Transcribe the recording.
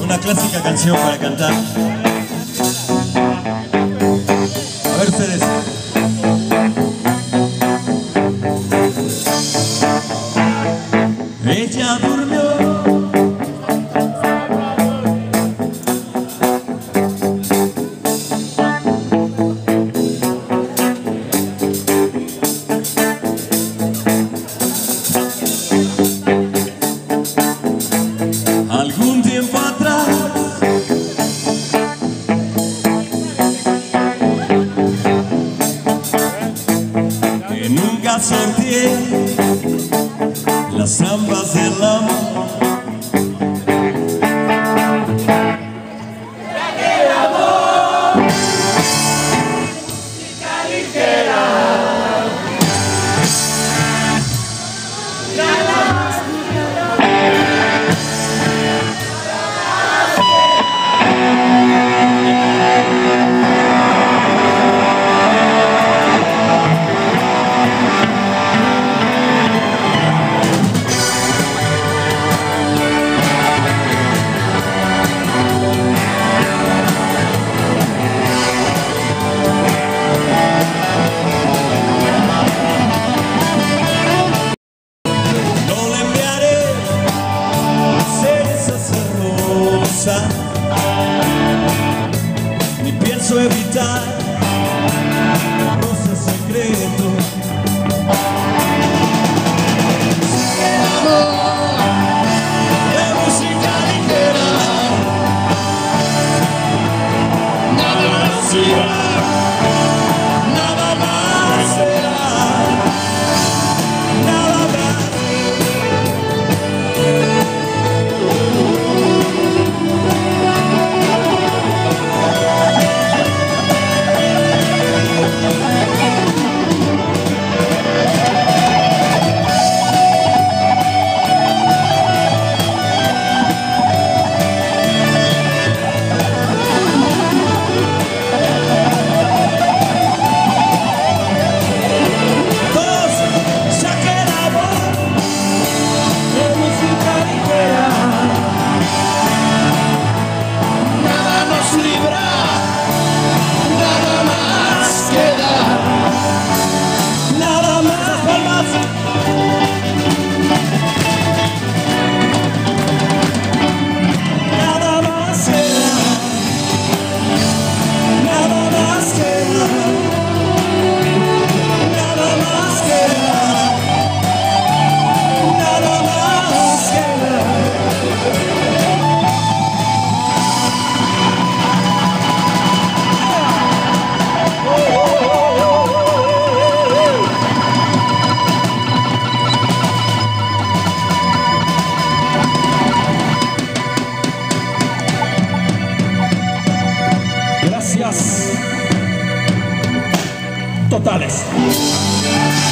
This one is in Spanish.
una clásica canción para cantar. A ver ustedes. Ella durmió algún tiempo atrás. Que nunca sentí las zambas del amor. Aquel amor, chica ligera, nada más. Ni pienso evitar roces secretos. El amor de música ligera, nada más irá, nada más será, nada más. Gracias totales.